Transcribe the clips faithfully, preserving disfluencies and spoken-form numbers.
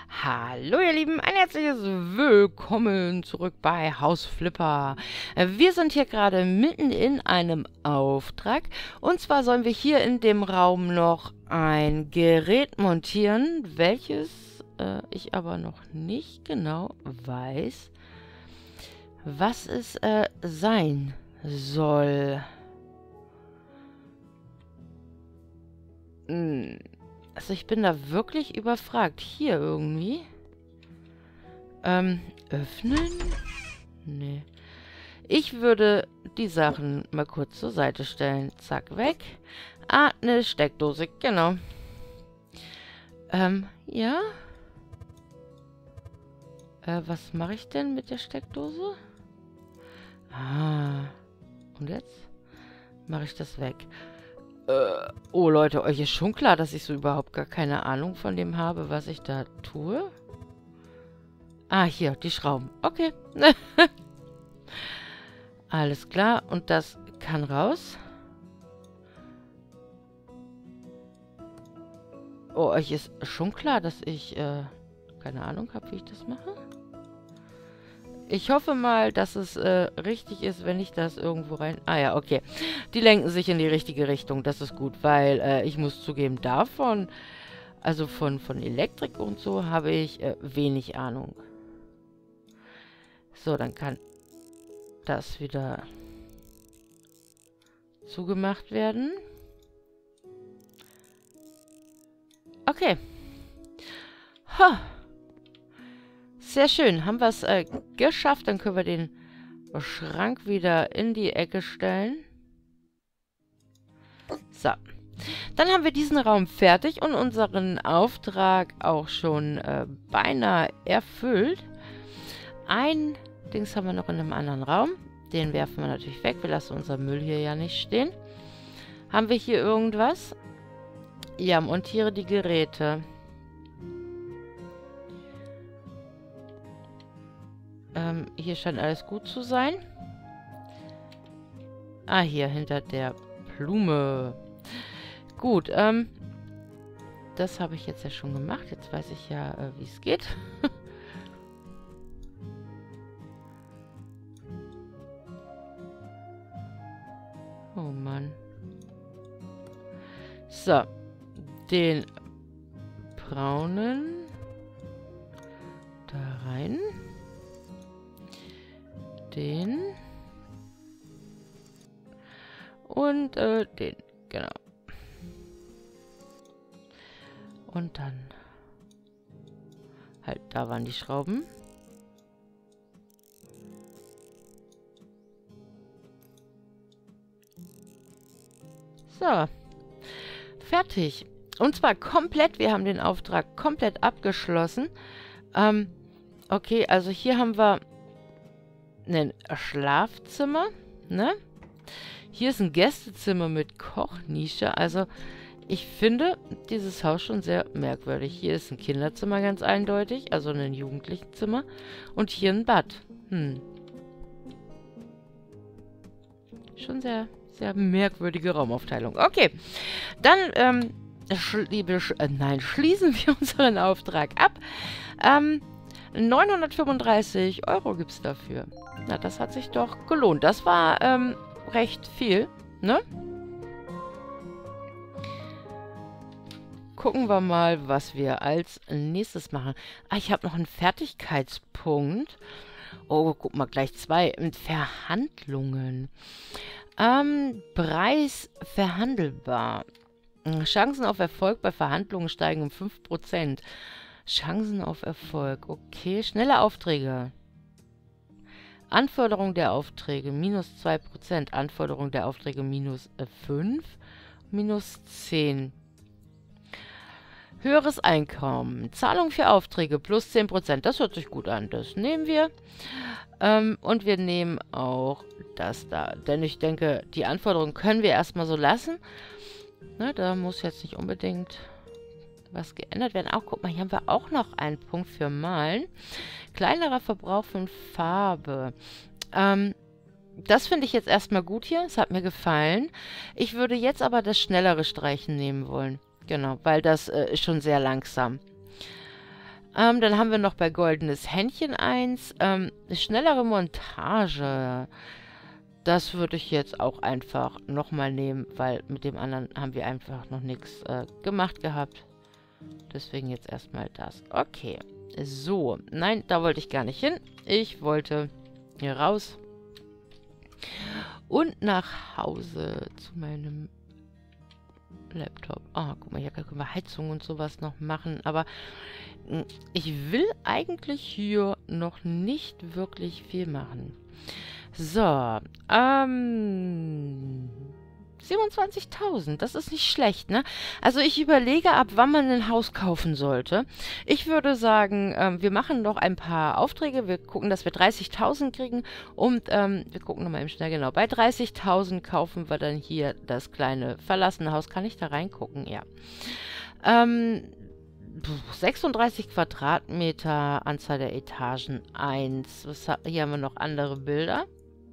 Hallo ihr Lieben, ein herzliches Willkommen zurück bei Haus Flipper. Wir sind hier gerade mitten in einem Auftrag und zwar sollen wir hier in dem Raum noch ein Gerät montieren, welches äh, ich aber noch nicht genau weiß, was es äh, sein soll. Hm. Also ich bin da wirklich überfragt. Hier irgendwie. Ähm, öffnen? Nee. Ich würde die Sachen mal kurz zur Seite stellen. Zack, weg. Ah, eine Steckdose, genau. Ähm, ja. Äh, was mache ich denn mit der Steckdose? Ah. Und jetzt mache ich das weg. Äh, oh Leute, euch ist schon klar, dass ich so überhaupt gar keine Ahnung von dem habe, was ich da tue. Ah, hier, die Schrauben. Okay. Alles klar. Und das kann raus. Oh, euch ist schon klar, dass ich, äh, keine Ahnung habe, wie ich das mache. Ich hoffe mal, dass es äh, richtig ist, wenn ich das irgendwo rein... Ah ja, okay. Die lenken sich in die richtige Richtung. Das ist gut, weil äh, ich muss zugeben, davon, also von, von Elektrik und so, habe ich äh, wenig Ahnung. So, dann kann das wieder zugemacht werden. Okay. Ha. Sehr schön. Haben wir es äh, geschafft. Dann können wir den Schrank wieder in die Ecke stellen. So. Dann haben wir diesen Raum fertig und unseren Auftrag auch schon äh, beinahe erfüllt. Ein Dings haben wir noch in einem anderen Raum. Den werfen wir natürlich weg. Wir lassen unser Müll hier ja nicht stehen. Haben wir hier irgendwas? Ja, montiere die Geräte. Ähm, hier scheint alles gut zu sein. Ah, hier, hinter der Blume. Gut, ähm, das habe ich jetzt ja schon gemacht. Jetzt weiß ich ja, äh, wie es geht. Oh Mann. So, den braunen da rein. Den. Und äh, den, genau. Und dann halt, da waren die Schrauben. So. Fertig. Und zwar komplett, wir haben den Auftrag komplett abgeschlossen. Ähm, okay, also hier haben wir ein Schlafzimmer, ne? Hier ist ein Gästezimmer mit Kochnische. Also, ich finde dieses Haus schon sehr merkwürdig. Hier ist ein Kinderzimmer ganz eindeutig, also ein Jugendlichenzimmer. Und hier ein Bad. Hm. Schon sehr, sehr merkwürdige Raumaufteilung. Okay, dann, ähm, liebe, sch äh, nein, schließen wir unseren Auftrag ab. Ähm, neunhundertfünfunddreißig Euro gibt es dafür. Na, das hat sich doch gelohnt. Das war ähm, recht viel, ne? Gucken wir mal, was wir als nächstes machen. Ah, ich habe noch einen Fertigkeitspunkt. Oh, guck mal, gleich zwei. Verhandlungen. Ähm, Preis verhandelbar. Chancen auf Erfolg bei Verhandlungen steigen um fünf Prozent. Chancen auf Erfolg. Okay, schnelle Aufträge. Anforderung der Aufträge minus zwei Prozent. Anforderung der Aufträge minus äh, fünf. Minus zehn. Höheres Einkommen. Zahlung für Aufträge plus zehn Prozent. Das hört sich gut an. Das nehmen wir. Ähm, und wir nehmen auch das da. Denn ich denke, die Anforderungen können wir erstmal so lassen. Ne, da muss jetzt nicht unbedingt was geändert werden. Auch, guck mal, hier haben wir auch noch einen Punkt für Malen. Kleinerer Verbrauch von Farbe. Ähm, das finde ich jetzt erstmal gut hier. Es hat mir gefallen. Ich würde jetzt aber das schnellere Streichen nehmen wollen. Genau, weil das äh, ist schon sehr langsam. Ähm, dann haben wir noch bei Goldenes Händchen eins. Ähm, schnellere Montage. Das würde ich jetzt auch einfach nochmal nehmen, weil mit dem anderen haben wir einfach noch nichts äh, gemacht gehabt. Deswegen jetzt erstmal das. Okay. So. Nein, da wollte ich gar nicht hin. Ich wollte hier raus. Und nach Hause zu meinem Laptop. Ah, guck mal, hier können wir Heizung und sowas noch machen. Aber mh, ich will eigentlich hier noch nicht wirklich viel machen. So, ähm, siebenundzwanzigtausend, das ist nicht schlecht, ne? Also ich überlege, ab wann man ein Haus kaufen sollte. Ich würde sagen, ähm, wir machen noch ein paar Aufträge. Wir gucken, dass wir dreißigtausend kriegen. Und ähm, wir gucken nochmal eben schnell genau. Bei dreißigtausend kaufen wir dann hier das kleine verlassene Haus. Kann ich da reingucken? Ja. Ähm, sechsunddreißig Quadratmeter, Anzahl der Etagen eins. Was ha hier haben wir noch andere Bilder.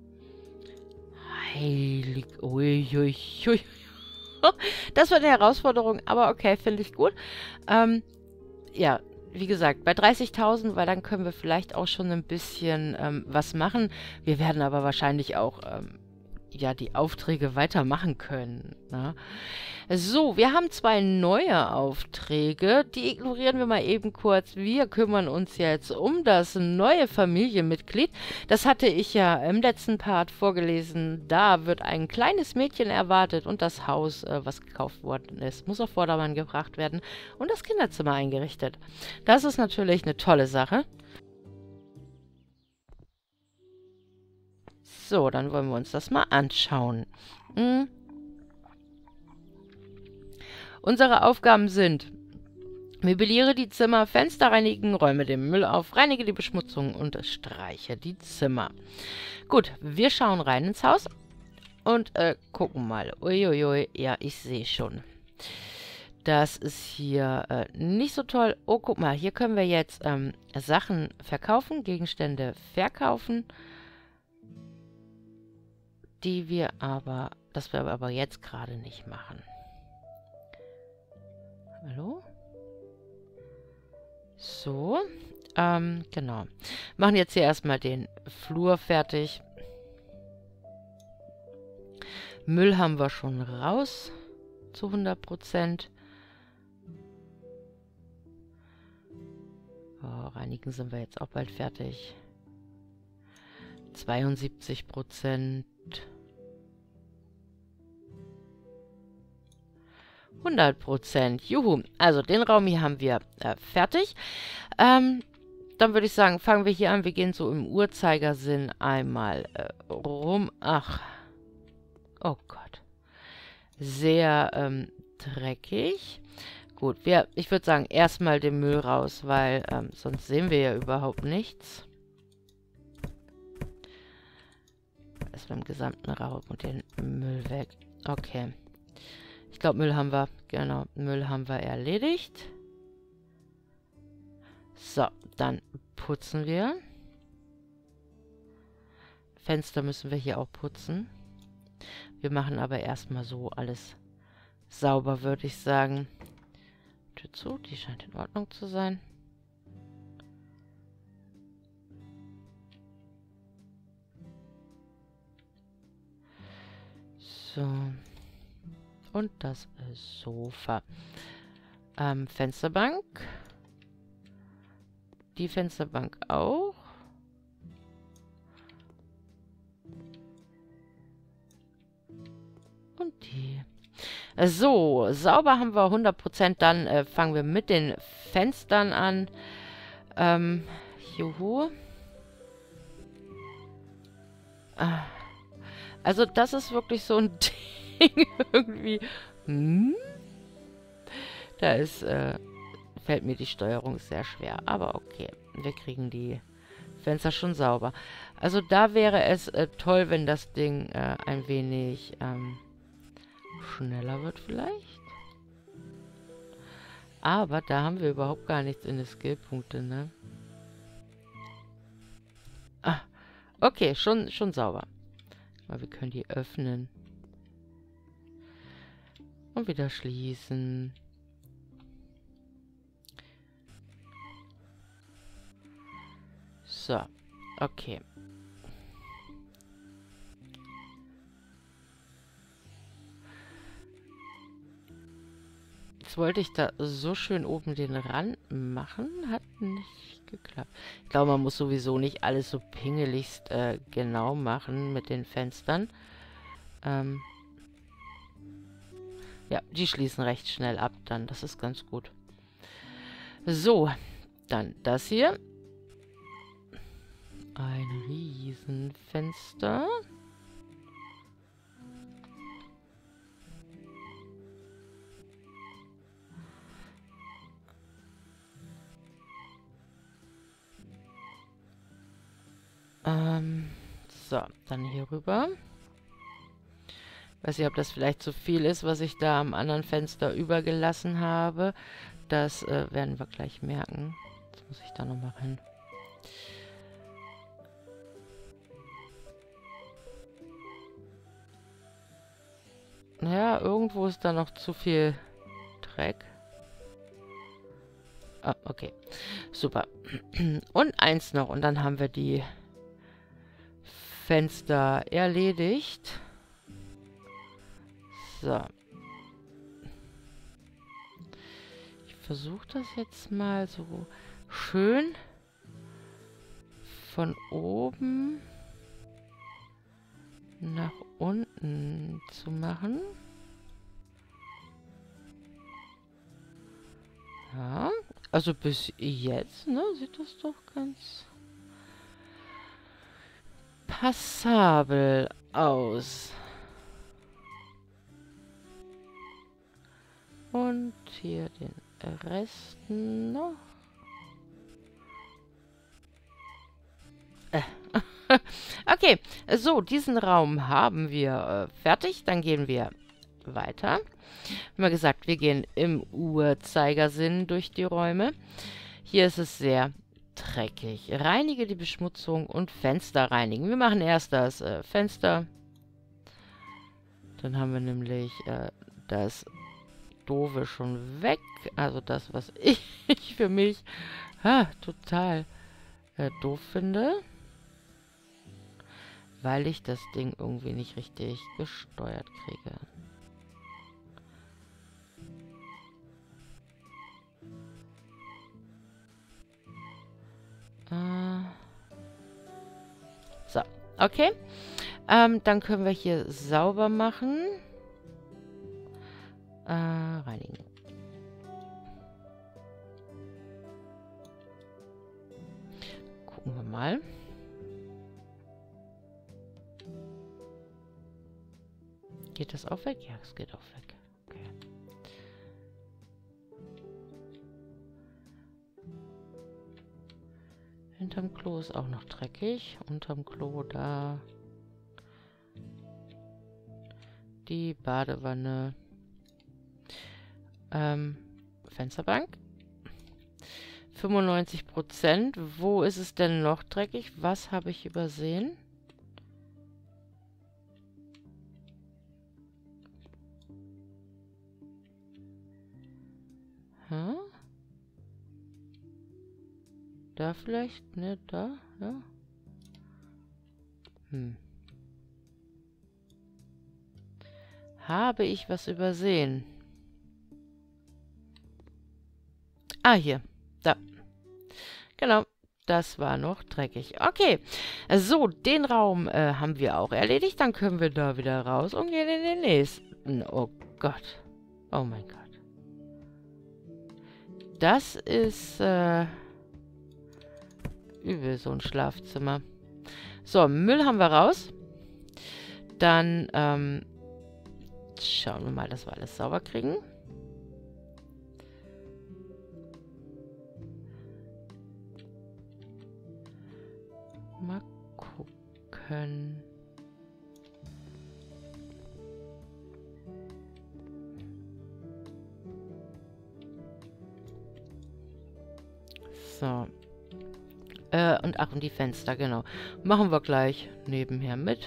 Heilig. Ui, ui, ui. Das wird eine Herausforderung, aber okay, finde ich gut. Ähm, ja, wie gesagt, bei dreißigtausend, weil dann können wir vielleicht auch schon ein bisschen ähm, was machen. Wir werden aber wahrscheinlich auch ähm, ja, die Aufträge weitermachen können. Ne? So, wir haben zwei neue Aufträge. Die ignorieren wir mal eben kurz. Wir kümmern uns jetzt um das neue Familienmitglied. Das hatte ich ja im letzten Part vorgelesen. Da wird ein kleines Mädchen erwartet und das Haus, äh, was gekauft worden ist, muss auf Vordermann gebracht werden und das Kinderzimmer eingerichtet. Das ist natürlich eine tolle Sache. So, dann wollen wir uns das mal anschauen. Hm. Unsere Aufgaben sind: Möbliere die Zimmer, Fenster reinigen, räume den Müll auf, reinige die Beschmutzung und streiche die Zimmer. Gut, wir schauen rein ins Haus und äh, gucken mal. Uiuiui, ja, ich sehe schon. Das ist hier äh, nicht so toll. Oh, guck mal, hier können wir jetzt ähm, Sachen verkaufen, Gegenstände verkaufen, die wir aber, das wir aber jetzt gerade nicht machen. Hallo? So, ähm, genau. Machen jetzt hier erstmal den Flur fertig. Müll haben wir schon raus, zu hundert Prozent. Oh, reinigen sind wir jetzt auch bald fertig. zweiundsiebzig Prozent. hundert Prozent. Juhu. Also den Raum hier haben wir äh, fertig. Ähm, dann würde ich sagen, fangen wir hier an. Wir gehen so im Uhrzeigersinn einmal äh, rum. Ach. Oh Gott. Sehr ähm, dreckig. Gut, wir, ich würde sagen, erstmal den Müll raus, weil ähm, sonst sehen wir ja überhaupt nichts. Erstmal im gesamten Raum und den Müll weg. Okay. Ich glaube, Müll haben wir, genau, Müll haben wir erledigt. So, dann putzen wir. Fenster müssen wir hier auch putzen. Wir machen aber erstmal so alles sauber, würde ich sagen. Tür zu, die scheint in Ordnung zu sein. So. Und das Sofa. Ähm, Fensterbank. Die Fensterbank auch. Und die. So, sauber haben wir hundert Prozent. Dann äh, fangen wir mit den Fenstern an. Ähm, juhu. Ah. Also das ist wirklich so ein Ding irgendwie. Hm? Da ist, äh, fällt mir die Steuerung sehr schwer. Aber okay, wir kriegen die Fenster schon sauber. Also da wäre es äh, toll, wenn das Ding äh, ein wenig ähm, schneller wird vielleicht. Aber da haben wir überhaupt gar nichts in den Skillpunkte, ne? Ah, okay, schon, schon sauber. Aber wir können die öffnen. Und wieder schließen. So, okay. Jetzt wollte ich da so schön oben den Rand machen. Hat nicht geklappt. Ich glaube, man muss sowieso nicht alles so pingeligst äh, genau machen mit den Fenstern. Ähm ja, die schließen recht schnell ab dann. Das ist ganz gut. So, dann das hier. Ein Riesenfenster. Ähm, so, dann hier rüber. Weiß nicht, ob das vielleicht zu viel ist, was ich da am anderen Fenster übergelassen habe. Das äh, werden wir gleich merken. Jetzt muss ich da nochmal hin. Ja, irgendwo ist da noch zu viel Dreck. Ah, okay. Super. Und eins noch. Und dann haben wir die Fenster erledigt. So. Ich versuche das jetzt mal so schön von oben nach unten zu machen. Ja, also bis jetzt, ne, sieht das doch ganz passabel aus. Und hier den Rest noch. Äh. Okay, so, diesen Raum haben wir äh, fertig. Dann gehen wir weiter. Wie gesagt, wir gehen im Uhrzeigersinn durch die Räume. Hier ist es sehr dreckig. Reinige die Beschmutzung und Fenster reinigen. Wir machen erst das äh, Fenster. Dann haben wir nämlich äh, das Doofe schon weg. Also das, was ich für mich ha, total äh, doof finde. Weil ich das Ding irgendwie nicht richtig gesteuert kriege. Äh so, okay. Ähm, dann können wir hier sauber machen. Äh, reinigen. Gucken wir mal. Geht das auch weg? Ja, es geht auch weg. Okay. Hinterm Klo ist auch noch dreckig. Unterm Klo da. Die Badewanne. Ähm, Fensterbank. fünfundneunzig Prozent. Wo ist es denn noch dreckig? Was habe ich übersehen? Hm? Da vielleicht? Ne, da? Ja. Hm. Habe ich was übersehen? Ah, hier. Da. Genau. Das war noch dreckig. Okay. So, den Raum äh, haben wir auch erledigt. Dann können wir da wieder raus und gehen in den nächsten. Oh Gott. Oh mein Gott. Das ist äh, übel, so ein Schlafzimmer. So, Müll haben wir raus. Dann ähm, schauen wir mal, dass wir alles sauber kriegen. Mal gucken. So. Äh, und ach, und die Fenster, genau. Machen wir gleich nebenher mit.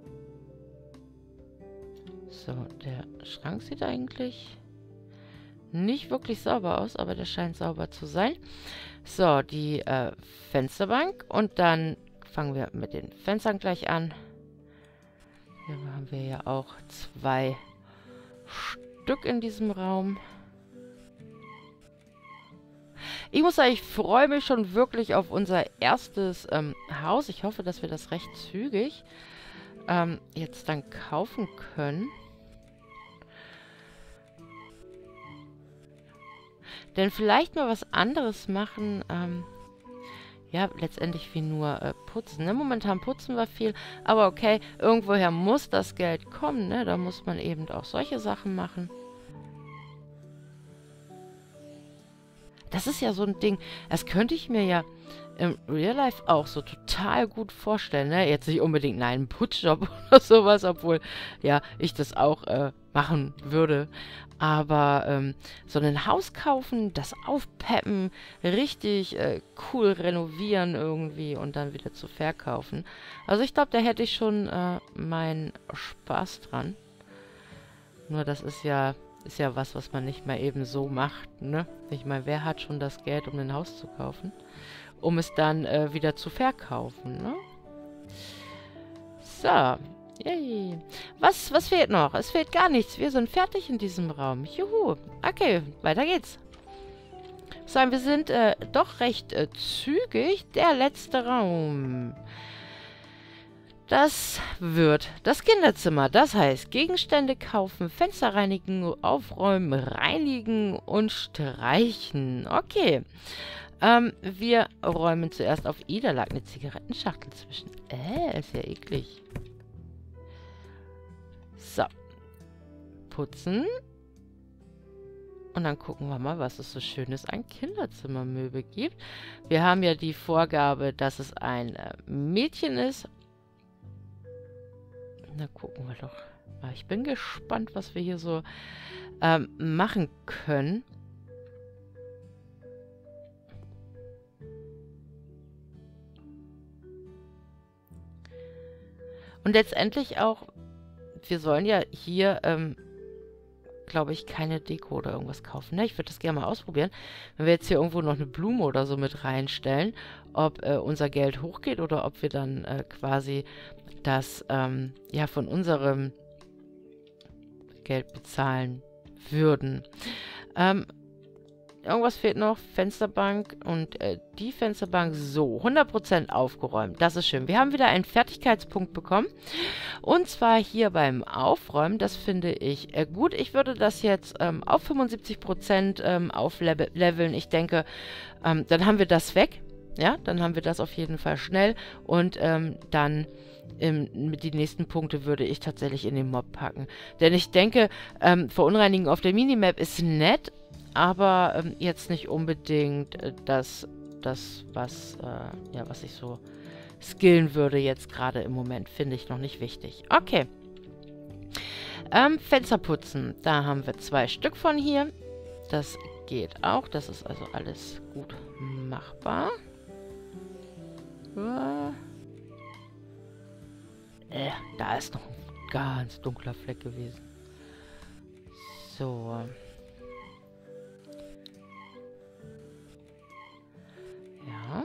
So, der Schrank sieht eigentlich nicht wirklich sauber aus, aber der scheint sauber zu sein. So, die äh, Fensterbank. Und dann fangen wir mit den Fenstern gleich an. Hier haben wir ja auch zwei Stück in diesem Raum. Ich muss sagen, ich freue mich schon wirklich auf unser erstes ähm, Haus. Ich hoffe, dass wir das recht zügig ähm, jetzt dann kaufen können. Denn vielleicht mal was anderes machen, ähm, ja, letztendlich wie nur äh, putzen. Ne? Momentan putzen wir viel, aber okay, irgendwoher muss das Geld kommen, ne? Da muss man eben auch solche Sachen machen. Das ist ja so ein Ding, das könnte ich mir ja im Real Life auch so total gut vorstellen, ne? Jetzt nicht unbedingt nein, einen Putzjob oder sowas, obwohl, ja, ich das auch äh, machen würde. Aber ähm, so ein Haus kaufen, das aufpeppen, richtig äh, cool renovieren irgendwie und dann wieder zu verkaufen. Also ich glaube, da hätte ich schon äh, meinen Spaß dran. Nur das ist ja, ist ja was, was man nicht mal eben so macht, ne? Ich meine, wer hat schon das Geld, um ein Haus zu kaufen? Um es dann äh, wieder zu verkaufen, ne? So. Yay. Was, was fehlt noch? Es fehlt gar nichts. Wir sind fertig in diesem Raum. Juhu. Okay, weiter geht's. So, wir sind äh, doch recht äh, zügig. Der letzte Raum. Das wird das Kinderzimmer. Das heißt, Gegenstände kaufen, Fenster reinigen, aufräumen, reinigen und streichen. Okay. Ähm, wir räumen zuerst auf I. Da lag eine Zigarettenschachtel zwischen. Äh, ist ja eklig. So. Putzen. Und dann gucken wir mal, was es so Schönes an Kinderzimmermöbel gibt. Wir haben ja die Vorgabe, dass es ein äh, Mädchen ist. Na, gucken wir doch. Ich bin gespannt, was wir hier so ähm, machen können. Und letztendlich auch, wir sollen ja hier, ähm, glaube ich, keine Deko oder irgendwas kaufen. Ne? Ich würde das gerne mal ausprobieren. Wenn wir jetzt hier irgendwo noch eine Blume oder so mit reinstellen, ob äh, unser Geld hochgeht oder ob wir dann äh, quasi das ähm, ja von unserem Geld bezahlen würden. Ähm, Irgendwas fehlt noch. Fensterbank und äh, die Fensterbank so. hundert Prozent aufgeräumt. Das ist schön. Wir haben wieder einen Fertigkeitspunkt bekommen. Und zwar hier beim Aufräumen. Das finde ich äh, gut. Ich würde das jetzt ähm, auf fünfundsiebzig Prozent ähm, aufleveln. Ich denke, ähm, dann haben wir das weg. Ja, dann haben wir das auf jeden Fall schnell. Und ähm, dann ähm, die nächsten Punkte würde ich tatsächlich in den Mob packen. Denn ich denke, ähm, Verunreinigen auf der Minimap ist nett. Aber ähm, jetzt nicht unbedingt äh, das, das was, äh, ja, was ich so skillen würde jetzt gerade im Moment. Finde ich noch nicht wichtig. Okay. Ähm, Fenster putzen. Da haben wir zwei Stück von hier. Das geht auch. Das ist also alles gut machbar. Äh, da ist noch ein ganz dunkler Fleck gewesen. So. Ja.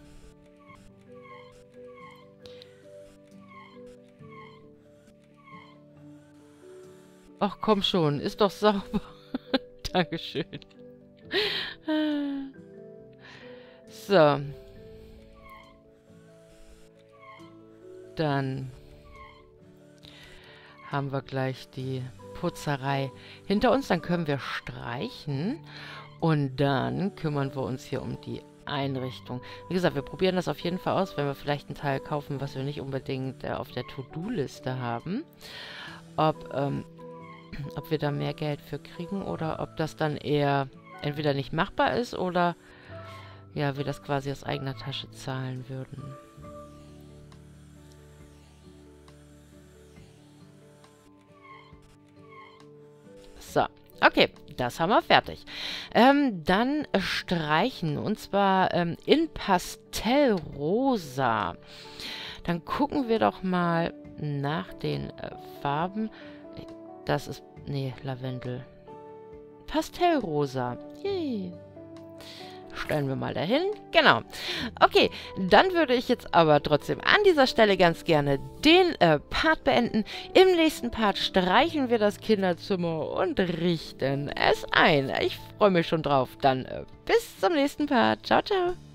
Ach, komm schon. Ist doch sauber. Dankeschön. So. Dann haben wir gleich die Putzerei hinter uns. Dann können wir streichen. Und dann kümmern wir uns hier um die Einrichtung. Wie gesagt, wir probieren das auf jeden Fall aus, wenn wir vielleicht einen Teil kaufen, was wir nicht unbedingt äh, auf der To-Do-Liste haben. Ob, ähm, ob wir da mehr Geld für kriegen oder ob das dann eher entweder nicht machbar ist oder ja, wir das quasi aus eigener Tasche zahlen würden. So, okay, das haben wir fertig. Ähm, dann streichen, und zwar ähm, in Pastellrosa. Dann gucken wir doch mal nach den äh, Farben. Das ist, nee, Lavendel. Pastellrosa. Yay. Stellen wir mal dahin. Genau. Okay, dann würde ich jetzt aber trotzdem an dieser Stelle ganz gerne den äh, Part beenden. Im nächsten Part streichen wir das Kinderzimmer und richten es ein. Ich freue mich schon drauf. Dann äh, bis zum nächsten Part. Ciao, ciao.